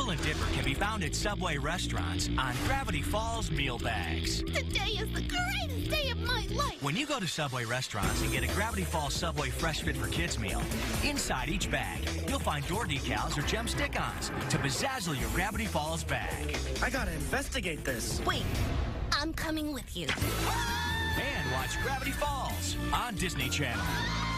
Excellent Dipper can be found at Subway restaurants on Gravity Falls meal bags. Today is the greatest day of my life. When you go to Subway restaurants and get a Gravity Falls Subway Fresh Fit for Kids meal, inside each bag, you'll find door decals or gem stick-ons to bezazzle your Gravity Falls bag. I gotta investigate this. Wait, I'm coming with you. And watch Gravity Falls on Disney Channel.